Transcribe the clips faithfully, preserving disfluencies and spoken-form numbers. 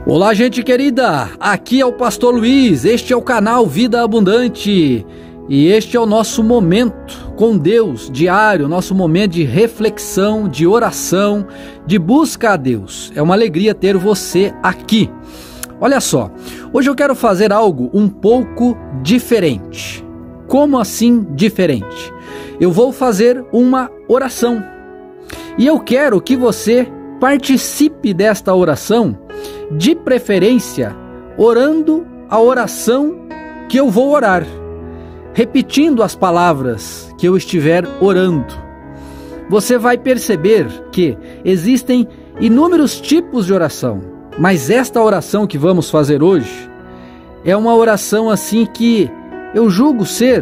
Olá, gente querida, aqui é o Pastor Luiz, este é o canal Vida Abundante e este é o nosso momento com Deus diário, nosso momento de reflexão, de oração, de busca a Deus. É uma alegria ter você aqui. Olha só, hoje eu quero fazer algo um pouco diferente. Como assim diferente? Eu vou fazer uma oração e eu quero que você participe desta oração, de preferência orando a oração que eu vou orar, repetindo as palavras que eu estiver orando. Você vai perceber que existem inúmeros tipos de oração, mas esta oração que vamos fazer hoje é uma oração assim que eu julgo ser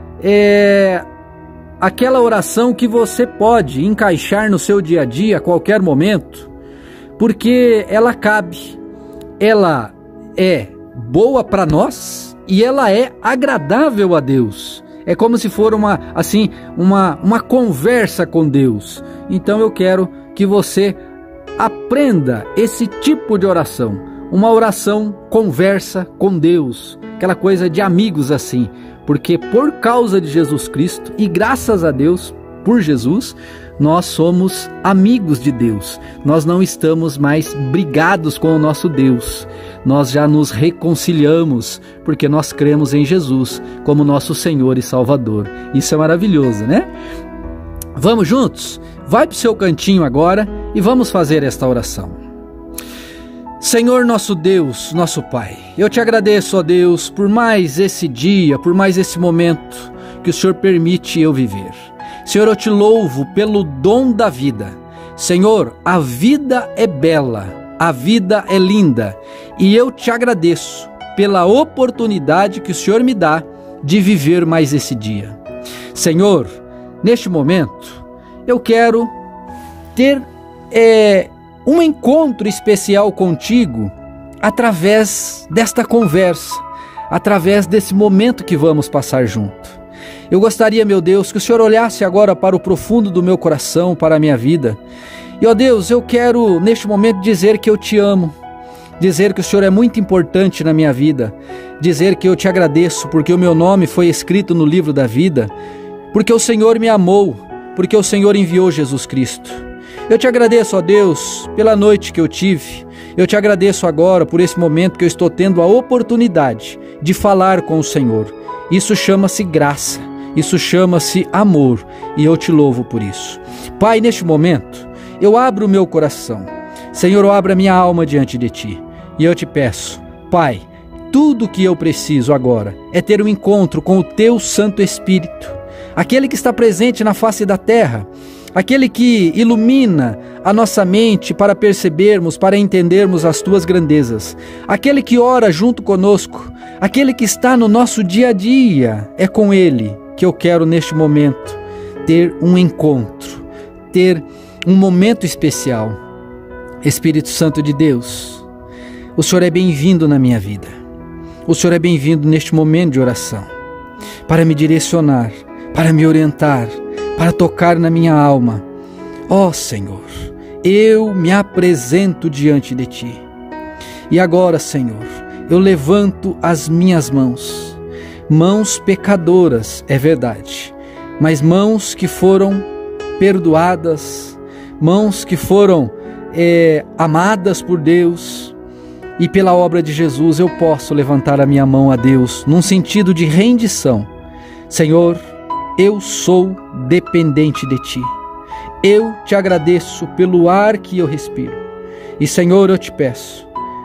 é, aquela oração que você pode encaixar no seu dia a dia a qualquer momento, porque ela cabe, ela é boa para nós e ela é agradável a Deus. É como se for uma, assim, uma, uma conversa com Deus. Então eu quero que você aprenda esse tipo de oração, uma oração conversa com Deus, aquela coisa de amigos assim, porque por causa de Jesus Cristo e graças a Deus por Jesus, nós somos amigos de Deus, nós não estamos mais brigados com o nosso Deus, nós já nos reconciliamos, porque nós cremos em Jesus como nosso Senhor e Salvador. Isso é maravilhoso, né? Vamos juntos? Vai para o seu cantinho agora e vamos fazer esta oração. Senhor nosso Deus, nosso Pai, eu te agradeço, ó Deus, por mais esse dia, por mais esse momento que o Senhor permite eu viver. Senhor, eu te louvo pelo dom da vida. Senhor, a vida é bela, a vida é linda e eu te agradeço pela oportunidade que o Senhor me dá de viver mais esse dia. Senhor, neste momento, eu quero ter é, um encontro especial contigo através desta conversa, através desse momento que vamos passar junto. Eu gostaria, meu Deus, que o Senhor olhasse agora para o profundo do meu coração, para a minha vida. E, ó Deus, eu quero neste momento dizer que eu te amo, dizer que o Senhor é muito importante na minha vida, dizer que eu te agradeço porque o meu nome foi escrito no livro da vida, porque o Senhor me amou, porque o Senhor enviou Jesus Cristo. Eu te agradeço, ó Deus, pela noite que eu tive. Eu te agradeço agora por esse momento que eu estou tendo a oportunidade de falar com o Senhor. Isso chama-se graça, isso chama-se amor e eu te louvo por isso. Pai, neste momento, eu abro o meu coração. Senhor, eu abro a minha alma diante de Ti e eu te peço, Pai, tudo o que eu preciso agora é ter um encontro com o Teu Santo Espírito, aquele que está presente na face da terra, aquele que ilumina a nossa mente para percebermos, para entendermos as Tuas grandezas, aquele que ora junto conosco, aquele que está no nosso dia a dia. É com Ele que eu quero neste momento ter um encontro, ter um momento especial. Espírito Santo de Deus, o Senhor é bem-vindo na minha vida, o Senhor é bem-vindo neste momento de oração, para me direcionar, para me orientar, para tocar na minha alma. Ó Senhor, eu me apresento diante de Ti. E agora, Senhor, eu levanto as minhas mãos, mãos pecadoras, é verdade, mas mãos que foram perdoadas, mãos que foram é, amadas por Deus, e pela obra de Jesus eu posso levantar a minha mão a Deus, num sentido de rendição. Senhor, eu sou dependente de Ti. Eu te agradeço pelo ar que eu respiro. E, Senhor, eu te peço,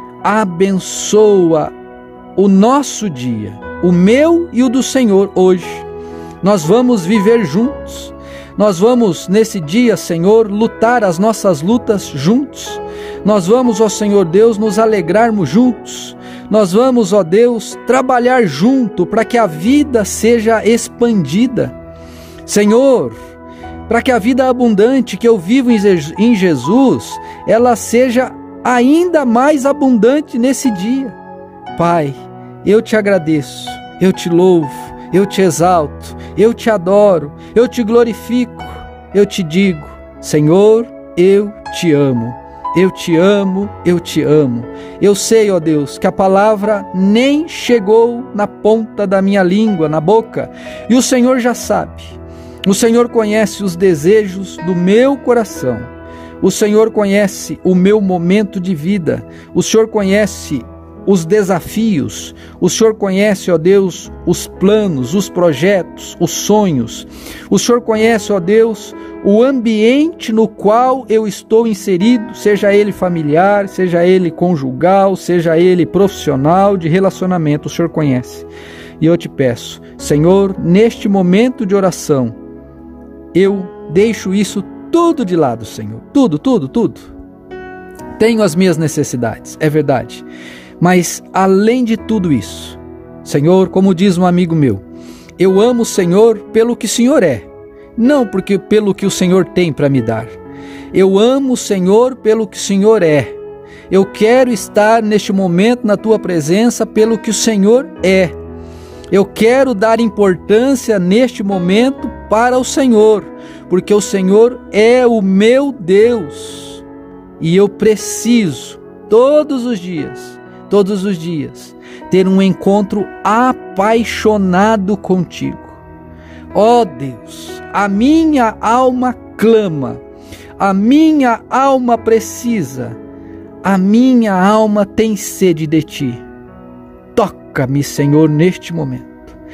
abençoa o nosso dia, o meu e o do Senhor hoje. Nós vamos viver juntos. Nós vamos, nesse dia, Senhor, lutar as nossas lutas juntos. Nós vamos, ó Senhor Deus, nos alegrarmos juntos. Nós vamos, ó Deus, trabalhar junto para que a vida seja expandida. Senhor, para que a vida abundante que eu vivo em Jesus, ela seja ainda mais abundante nesse dia. Pai, eu te agradeço, eu te louvo, eu te exalto, eu te adoro, eu te glorifico, eu te digo, Senhor, eu te amo. eu te amo, eu te amo. Eu sei, ó Deus, que a palavra nem chegou na ponta da minha língua, na boca, e o Senhor já sabe. O Senhor conhece os desejos do meu coração. O Senhor conhece o meu momento de vida. O Senhor conhece os desafios, o Senhor conhece, ó Deus, os planos, os projetos, os sonhos. O Senhor conhece, ó Deus, o ambiente no qual eu estou inserido, seja ele familiar, seja ele conjugal, seja ele profissional, de relacionamento, o Senhor conhece. E eu te peço, Senhor, neste momento de oração, eu deixo isso tudo de lado, Senhor. Tudo, tudo, tudo. Tenho as minhas necessidades, é verdade. Mas, além de tudo isso, Senhor, como diz um amigo meu, eu amo o Senhor pelo que o Senhor é, não porque pelo que o Senhor tem para me dar. Eu amo o Senhor pelo que o Senhor é. Eu quero estar neste momento na Tua presença pelo que o Senhor é. Eu quero dar importância neste momento para o Senhor, porque o Senhor é o meu Deus. E eu preciso, todos os dias, todos os dias, ter um encontro apaixonado contigo. Ó Deus, a minha alma clama, a minha alma precisa, a minha alma tem sede de ti. Toca-me, Senhor, neste momento.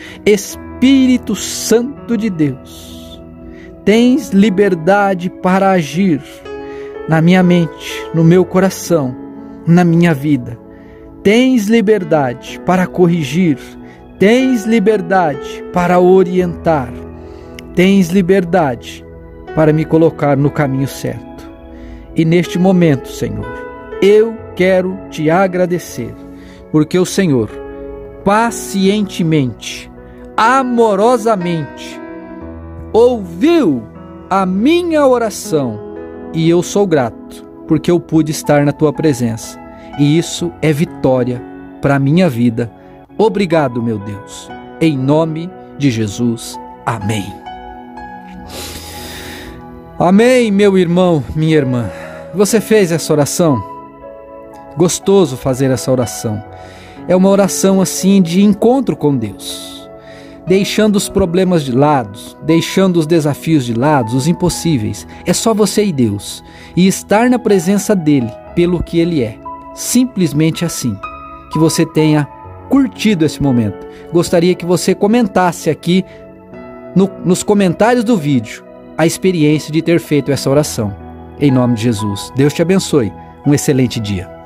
Espírito Santo de Deus, tens liberdade para agir na minha mente, no meu coração, na minha vida. Tens liberdade para corrigir, tens liberdade para orientar, tens liberdade para me colocar no caminho certo. E neste momento, Senhor, eu quero te agradecer, porque o Senhor, pacientemente, amorosamente, ouviu a minha oração, e eu sou grato, porque eu pude estar na tua presença. E isso é vitória para a minha vida. Obrigado, meu Deus. Em nome de Jesus. Amém. Amém, meu irmão, minha irmã. Você fez essa oração? Gostoso fazer essa oração. É uma oração assim de encontro com Deus. Deixando os problemas de lado, deixando os desafios de lado, os impossíveis. É só você e Deus. E estar na presença dele pelo que ele é. Simplesmente assim, que você tenha curtido esse momento. Gostaria que você comentasse aqui no, nos comentários do vídeo a experiência de ter feito essa oração. Em nome de Jesus, Deus te abençoe. Um excelente dia.